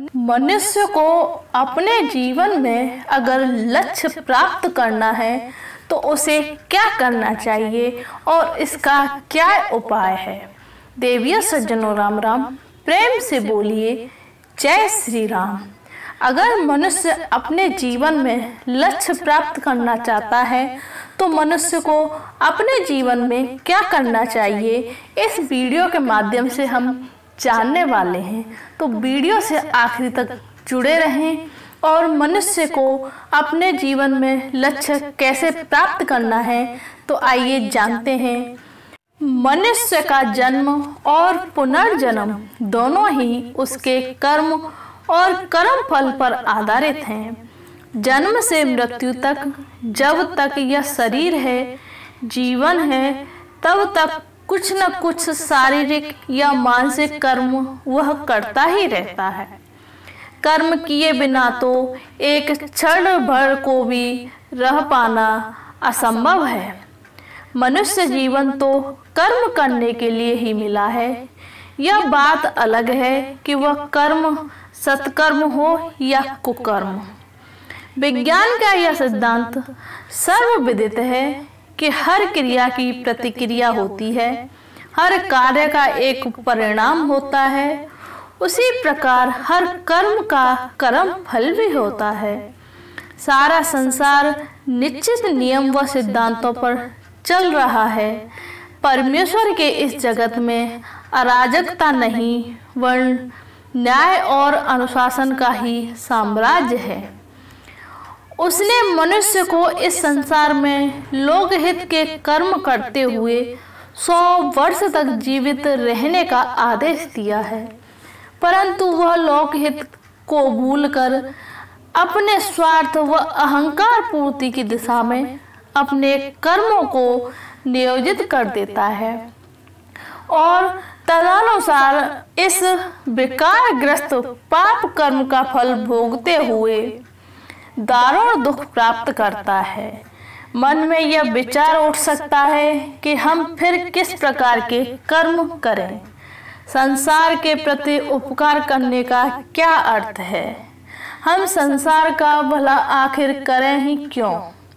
मनुष्य को अपने जीवन में अगर लक्ष्य प्राप्त करना है तो उसे क्या करना चाहिए और इसका क्या उपाय है। देवियों सज्जनों, राम राम। प्रेम से बोलिए जय श्री राम। अगर मनुष्य अपने जीवन में लक्ष्य प्राप्त करना चाहता है तो मनुष्य को अपने जीवन में क्या करना चाहिए, इस वीडियो के माध्यम से हम जानने वाले हैं। तो वीडियो से आखिरी तक जुड़े रहें और मनुष्य को अपने जीवन में लक्ष्य कैसे प्राप्त करना है तो आइए जानते हैं। मनुष्य का जन्म और पुनर्जन्म दोनों ही उसके कर्म और कर्म फल पर आधारित हैं। जन्म से मृत्यु तक जब तक यह शरीर है, जीवन है, तब तक कुछ न कुछ शारीरिक या मानसिक कर्म वह करता ही रहता है। कर्म किए बिना तो एक क्षण भर को भी रह पाना असंभव है। मनुष्य जीवन तो कर्म करने के लिए ही मिला है। यह बात अलग है कि वह कर्म सत्कर्म हो या कुकर्म। विज्ञान का यह सिद्धांत सर्वविदित है कि हर क्रिया की प्रतिक्रिया होती है, हर कार्य का एक परिणाम होता है। उसी प्रकार हर कर्म का कर्म फल भी होता है। सारा संसार निश्चित नियम व सिद्धांतों पर चल रहा है। परमेश्वर के इस जगत में अराजकता नहीं, वर्ण न्याय और अनुशासन का ही साम्राज्य है। उसने मनुष्य को इस संसार में लोकहित के कर्म करते हुए 100 वर्ष तक जीवित रहने का आदेश दिया है, परंतु वह लोकहित को भूलकर अपने स्वार्थ व अहंकार पूर्ति की दिशा में अपने कर्मों को नियोजित कर देता है और तदनुसार इस विकारग्रस्त पाप कर्म का फल भोगते हुए दारुण दुख प्राप्त करता है। मन में यह विचार उठ सकता है कि हम फिर किस प्रकार के कर्म करें। संसार के प्रति उपकार करने का क्या अर्थ है? हम संसार का भला आखिर करें ही क्यों?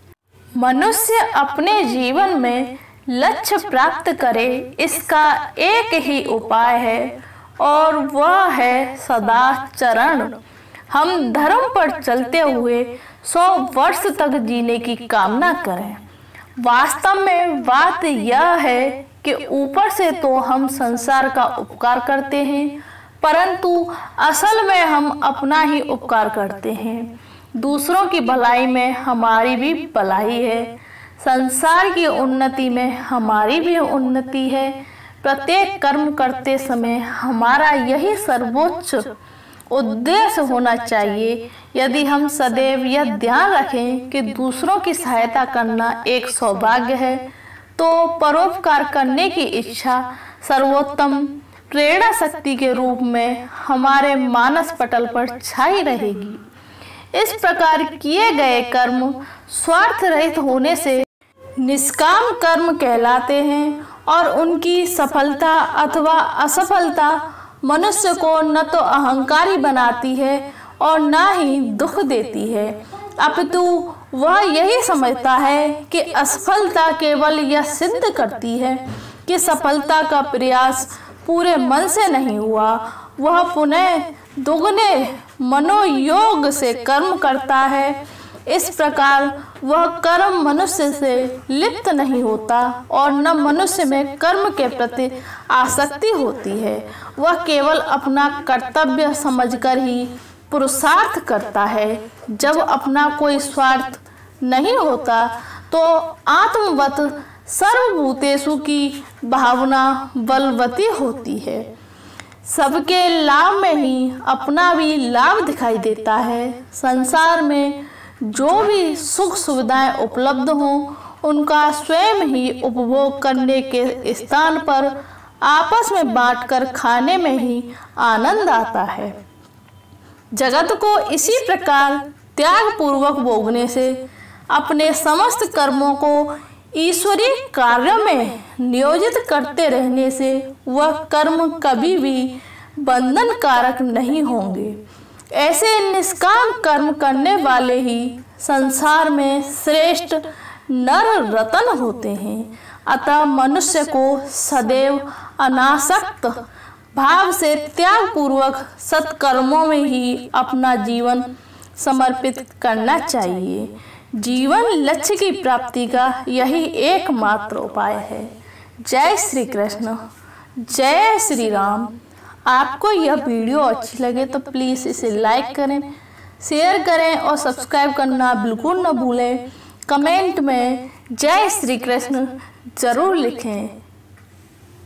मनुष्य अपने जीवन में लक्ष्य प्राप्त करे, इसका एक ही उपाय है और वह है सदाचरण। हम धर्म पर चलते हुए 100 वर्ष तक जीने की कामना करें। वास्तव में बात यह है कि ऊपर से तो हम संसार का उपकार करते हैं, परंतु असल में हम अपना ही उपकार करते हैं। दूसरों की भलाई में हमारी भी भलाई है, संसार की उन्नति में हमारी भी उन्नति है। प्रत्येक कर्म करते समय हमारा यही सर्वोच्च उद्देश्य होना चाहिए। यदि हम सदैव यह ध्यान रखें कि दूसरों की सहायता करना एक सौभाग्य है, तो परोपकार करने की इच्छा सर्वोत्तम प्रेरणा शक्ति के रूप में हमारे मानस पटल पर छाई रहेगी। इस प्रकार किए गए कर्म स्वार्थ रहित होने से निष्काम कर्म कहलाते हैं और उनकी सफलता अथवा असफलता मनुष्य को न तो अहंकारी बनाती है और न ही दुख देती है, अपितु वह यही समझता है कि असफलता केवल यह सिद्ध करती है कि सफलता का प्रयास पूरे मन से नहीं हुआ। वह पुनः दुगने मनोयोग से कर्म करता है। इस प्रकार वह कर्म मनुष्य से लिप्त नहीं होता और न मनुष्य में कर्म के प्रति आसक्ति होती है। वह केवल अपना कर्तव्य समझकर ही पुरुषार्थ करता है। जब अपना कोई स्वार्थ नहीं होता तो आत्मवत सर्वभूतेषु की भावना बलवती होती है। सबके लाभ में ही अपना भी लाभ दिखाई देता है। संसार में जो भी सुख सुविधाएं उपलब्ध हों, उनका स्वयं ही उपभोग करने के स्थान पर आपस में बांटकर खाने में ही आनंद आता है। जगत को इसी प्रकार त्याग पूर्वक भोगने से अपने समस्त कर्मों को ईश्वरीय कार्य में नियोजित करते रहने से वह कर्म कभी भी बंधन कारक नहीं होंगे। ऐसे निष्काम कर्म करने वाले ही संसार में श्रेष्ठ नर रतन होते हैं। अतः मनुष्य को सदैव अनासक्त भाव से त्याग पूर्वक सत्कर्मों में ही अपना जीवन समर्पित करना चाहिए। जीवन लक्ष्य की प्राप्ति का यही एकमात्र उपाय है। जय श्री कृष्ण, जय श्री राम। आपको यह वीडियो अच्छी लगे तो प्लीज़ इसे लाइक करें, शेयर करें और सब्सक्राइब करना बिल्कुल न भूलें। कमेंट में जय श्री कृष्ण ज़रूर लिखें।